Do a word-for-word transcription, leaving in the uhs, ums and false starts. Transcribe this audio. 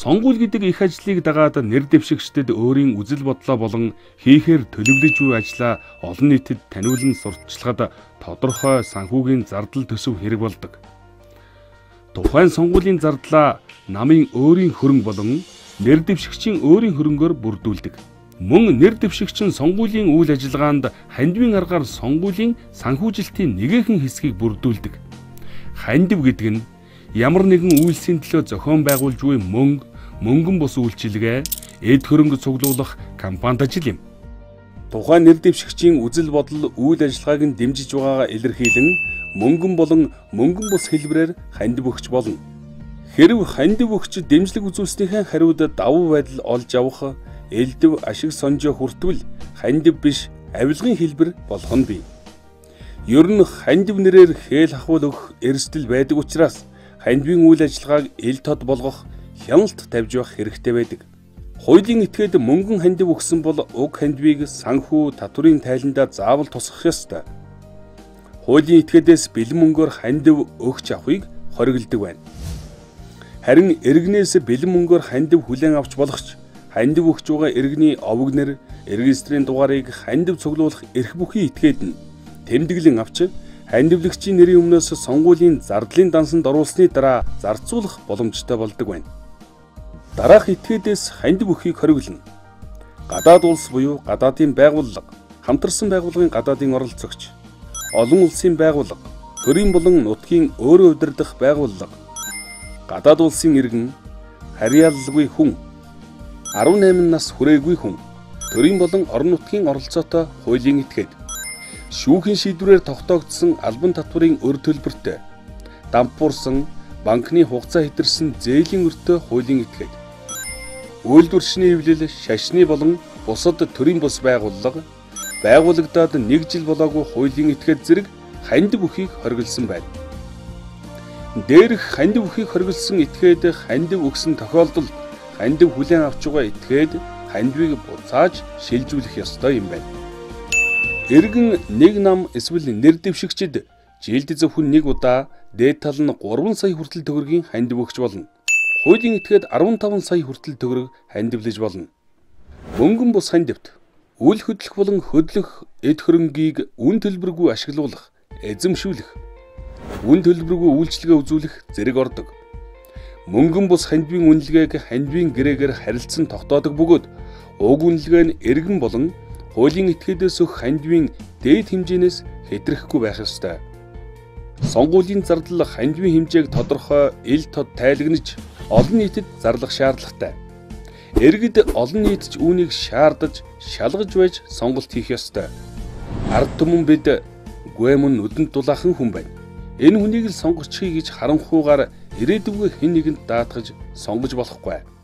Сонгуул гэдэг их ажлыг дагаад нэр дэвшигчдэд өөрийн үзэл бодлоо болон хийхээр төлөвлөж буй ажлаа олон нийтэд таниулан сурталчилахад тодорхой санхүүгийн зардал төсөв хэрэг болдог. Тухайн сонгуулийн зардлаа намын өөрийн хөрөнгө болон нэр дэвшигчийн өөрийн хөрөнгөөр бүрдүүлдэг. Мөн нэр дэвшигч нь сонгуулийн үйл ажиллагаанд хандивын аргаар сонгуулийн санхүүжилтийн нэгэн хэсгийг бүрдүүлдэг. Хандив гэдэг нь ямар нэгэн үйлсийн төлөө зохион байгуулж буй мөнгө, мөнгөн бус үйлчилгээ, эд хөрөнгө цуглуулах компанид ажил юм. Тухайн нэр дэвшигчийн үзэл бодол үйл ажиллагааг нь дэмжиж байгаагаа илэрхийлэн мөнгөн болон мөнгөн бус хэлбэрээр хандив өгч болно. Хэрв хандив өгч дэмжлэг үзүүлснийхэн хариуд давуу байдал олж авах элдв ашиг сонжоо хүртвэл хандив биш авилгын хэлбэр болох нь бий. Ер нь хандив нэрээр хээл хахвал өгөх эрсдэл байдаг учраас хандивын үйл ажиллагааг ил тод болгох хяналт тавьж явах хэрэгтэй байдаг. Хуулийн этгээд мөнгөн хандив өгсөн бол уг хандивыг санхүү татврын тайландаа заавал тусгах ёстой. Хуулийн этгээдээс бэлэн мөнгөөр хандив өгч авахыг хориглодог байна. Харин иргэнээс бэлэн мөнгөөр хандив хүлээн авч болох ч хандив өгч байгаа иргэний овог нэр, регистрийн дугаарыг хандив цуглуулах эрх бүхий этгээд нь тэмдэглэн авч хандивлагчийн нэрийн өмнөөс сонгуулийн зардлын дансанд оруулсны дараа зарцуулах боломжтой болдог байна. Дараах этгээдээс хандив өгөхийг хориглоно. Гадаад улс буюу гадаадын байгууллага, хамтарсан байгууллагын гадаадын оролцогч, олон улсын байгууллага, төрийн болон нутгийн өөрөө удирдах байгууллага, гадаад улсын иргэн, харьяалалгүй хүн, арван найман нас хүрээгүй хүн, төрийн болон орон нутгийн оролцоотой хуулийн этгээд, шүүхийн шийдвэрээр тогтоогдсон албан татврын өр төлбөртэй, дампуурсан банкны хугацаа хэтэрсэн зээлийн өртөө хуулийн этгээд, үйлдвэрчний эвлэл, шашны болон бусад төрийн бус байгууллага, байгуулагдаад нэг жил болоогүй хуулийн этгээд зэрэг хандив өгөхийг хориглосон байна. Дээрх хандив өгөхийг хориглосон этгээд хандив өгсөн тохиолдолд хандив хүлээн авч байгаа этгээд хандивыг буцааж шилжүүлэх ёстой юм байна. Иргэн нэг нам эсвэл нэр дэвшигчид жилд зөвхөн нэг удаа дээд тал нь гурван сая хүртэл төгрөгийн хандив өгч болно. Хуулийн этгээд арван таван сая хүртэл төгрөг хандивлаж болно. Мөнгөн бус хандивт үл хөдлөх болон хөдлөх эд хөрөнгийг үн төлбөргүй ашиглуулах, эзэмшүүлэх, үн төлбөргүй үйлчилгээ үзүүлэх зэрэг ордог. Мөнгөн бус хандивын үнэлгээг хандивын гэрээгээр харилцан тогтоодог бөгөөд уг үнэлгээ нь иргэн болон хуулийн этгээдээс өгөх хандивын дээд хэмжээнээс хэтрэхгүй байх ёстой. Сонгуулийн зардал хандивын хэмжээг тодорхой ил тод тайлагнаж олон нийтэд зарлах шаардлагатай. Иргэд олон нийт ч үүнийг шаардаж, шалгаж байж сонголт хийх ёстой. Ард түмэн бид гүэмэн нүдэнд дулаахан хүн байна. Энэ хүнийг л сонгочихъя гэж харанхуугаар ирээдүгөө хэн нэгэнд даатгаж сонгож болохгүй.